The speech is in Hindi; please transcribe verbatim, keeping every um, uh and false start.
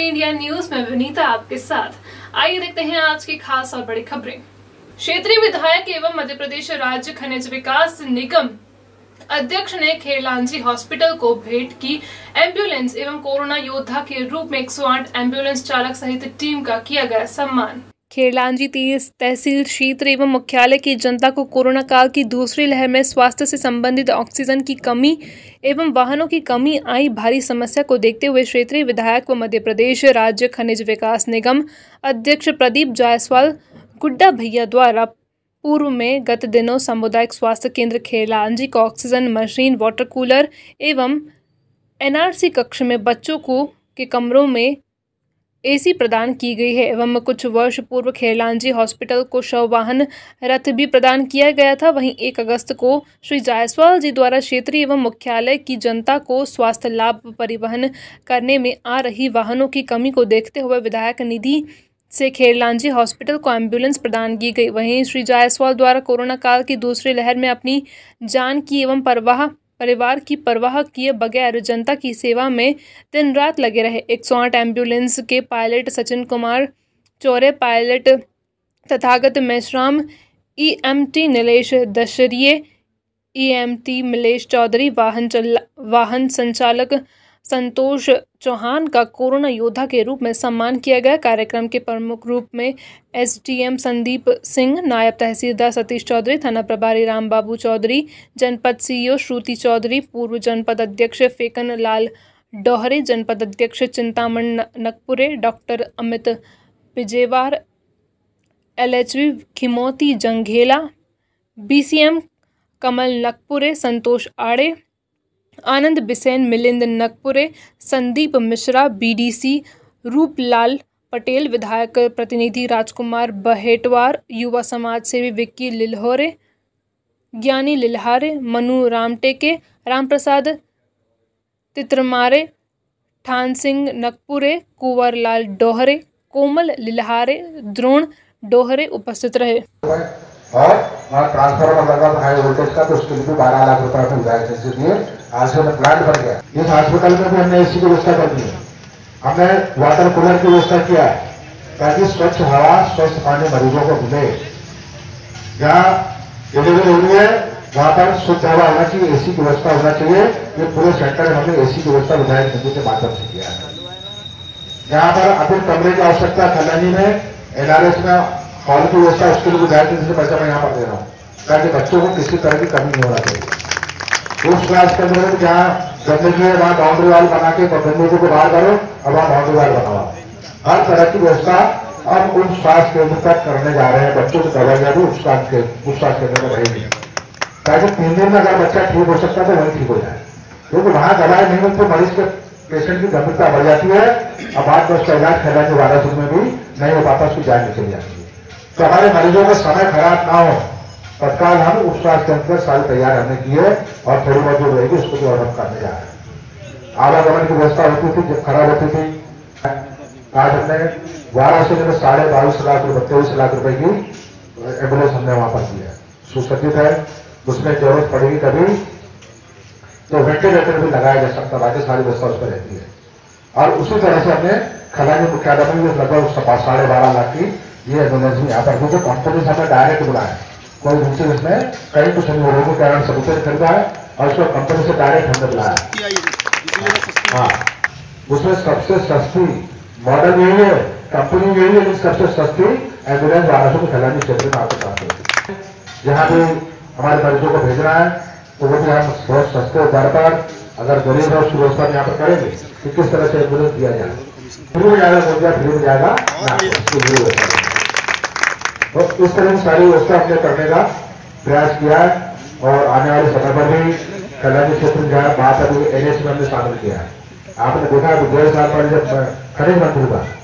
इंडिया न्यूज में विनीता आपके साथ। आइए देखते हैं आज की खास और बड़ी खबरें। क्षेत्रीय विधायक एवं मध्य प्रदेश राज्य खनिज विकास निगम अध्यक्ष ने खेरलांजी हॉस्पिटल को भेंट की एम्बुलेंस एवं कोरोना योद्धा के रूप में एक सौ आठ एम्बुलेंस चालक सहित टीम का किया गया सम्मान। खेरलांजी तहसील क्षेत्र एवं मुख्यालय की जनता को कोरोना काल की दूसरी लहर में स्वास्थ्य से संबंधित ऑक्सीजन की कमी एवं वाहनों की कमी आई भारी समस्या को देखते हुए क्षेत्रीय विधायक व मध्य प्रदेश राज्य खनिज विकास निगम अध्यक्ष प्रदीप जायसवाल गुड्डा भैया द्वारा पूर्व में गत दिनों सामुदायिक स्वास्थ्य केंद्र खेरलांजी को ऑक्सीजन मशीन, वाटर कूलर एवं एनआरसी कक्ष में बच्चों को के कमरों में एसी प्रदान की गई है एवं कुछ वर्ष पूर्व खेरलांजी हॉस्पिटल को शव वाहन रथ भी प्रदान किया गया था। वहीं एक अगस्त को श्री जायसवाल जी द्वारा क्षेत्रीय एवं मुख्यालय की जनता को स्वास्थ्य लाभ परिवहन करने में आ रही वाहनों की कमी को देखते हुए विधायक निधि से खेरलांजी हॉस्पिटल को एम्बुलेंस प्रदान की गई। वहीं श्री जायसवाल द्वारा कोरोना काल की दूसरी लहर में अपनी जान की एवं परवाह परिवार की परवाह किए बगैर जनता की सेवा में दिन रात लगे रहे। एक सौ आठ एम्बुलेंस के pilot Sachin Kumar Chaure, pilot Tathagat Meshram, EMT Nilesh Dashriye, EMT Milesh Chaudhary, वाहन वाहन संचालक संतोष चौहान का कोरोना योद्धा के रूप में सम्मान किया गया। कार्यक्रम के प्रमुख रूप में एसडीएम संदीप सिंह, नायब तहसीलदार सतीश चौधरी, थाना प्रभारी राम बाबू चौधरी, जनपद सीईओ श्रुति चौधरी, पूर्व जनपद अध्यक्ष फेकन लाल डोहरे, जनपद अध्यक्ष Chintaman Nakpure, doctor Amit Pijewar, LHV Khimoti Janghela, BCM Kamal Nakpure, Santosh Aade, Anand Bisen, Milind Nakpure, Sandeep Mishra, BDC Ruplal Patel, विधायक प्रतिनिधि राजकुमार बहेटवार, युवा समाज सेवी विक्की लिल्होरे, ज्ञानी लिल्हारे, मनु रामटेके, रामप्रसाद तित्रमारे, ठान सिंह नकपुरे, कुंवर लाल डोहरे, कोमल लिल्हारे, द्रोण डोहरे उपस्थित रहे। और ट्रांसफार्मर लगा था हाई वोल्टेज का, तो उसके लिए बारह लाख रुपए अपने विधायक से दिए। आज में प्लांट बन गया। इस हॉस्पिटल में भी हमने एसी की व्यवस्था कर दी है, हमने वाटर कूलर की व्यवस्था किया है ताकि स्वच्छ हवा, स्वच्छ पानी मरीजों को मिले। जहाँ डिलीवरी हो रही है वहां पर शुद्ध हवा होना चाहिए, एसी की व्यवस्था होना चाहिए। ये पूरे सेंटर में हमने एसी की व्यवस्था विधायक निधि के माध्यम से किया है। जहाँ पर अभी कमरे की आवश्यकता खलानी में एनआरएस में हॉल की व्यवस्था, उसके लिए विधायक निधि से पैसा मैं यहाँ पर दे रहा हूँ ताकि बच्चों को किसी तरह की कमी नहीं होना चाहिए। उस क्लास के अंदर जहाँ गंदगी है वहां बाउंड्री वाल बना के गंदगी को बाहर करो और वहां बाउंड्री वाल बनाओ। हर तरह की व्यवस्था अब उन स्वास्थ्य केंद्र तक करने जा रहे हैं। बच्चों की दवाइयां भी उस स्वास्थ्य उस स्वास्थ्य केंद्र में रहेगी ताकि तीन दिन में अगर बच्चा ठीक हो सकता है तो वही ठीक हो जाए, क्योंकि वहां दवाई नहीं मिलती तो मरीज के पेशेंट की गंभीरता बढ़ जाती है और बाद में उसका इलाज फैला के वायरस में भी नहीं हो पाता, उसकी जान निकल जाती है। तो हमारे मरीजों का समय खराब ना हो, तत्काल हम उस स्वास्थ्य केंद्र सारी तैयार हमने की है और थोड़ी बहुत जो रहेगी उसको भी ऑर्डर करने जा रहे हैं। आवागमन की व्यवस्था होती थी जब खराब होती थी, आज हमने वाराणसी में साढ़े बाईस लाख रुपए तेईस लाख रुपए की एम्बुलेंस हमने वहां पर दी है, सुसज्जित है। उसमें जरूरत पड़ेगी कभी तो वेंटिलेटर भी लगाया जा सकता, बाकी सारी व्यवस्था उस पर रहती है। और उसी तरह से हमने खलानी मुख्यालय में लगभग साढ़े बारह लाख की ये एम्बुलेंस भी यहाँ पर जो कंपनी से हमें डायरेक्ट बुलाया, कोई दूसरे इसमें कई कुछ लोगों को कारण सबूत खरीदा है और उसको कंपनी से डायरेक्ट हमने बुलाया। हाँ, उसमें सबसे सस्ती मॉडल यही है, कंपनी यही है, सबसे सस्ती एम्बुलेंस वाराणसी के खलानी क्षेत्र में आपके पास है। जहाँ भी हमारे मरीजों को भेजना है तो वो भी हम बहुत सस्ते दर पर, अगर गरीब है उसकी व्यवस्था यहाँ पर करेंगे कि किस तरह से एम्बुलेंस दिया जाए। फ्री में जाएगा बोल दिया, फ्री में जाएगा तो इस तरह की सारी व्यवस्था हमने करने का प्रयास किया है और आने वाले समय पर भी खलानी क्षेत्र जो है वहां पर एनएच में हमने शामिल किया है। आपने देखा डेढ़ साल पहले जब खनिज मंत्री था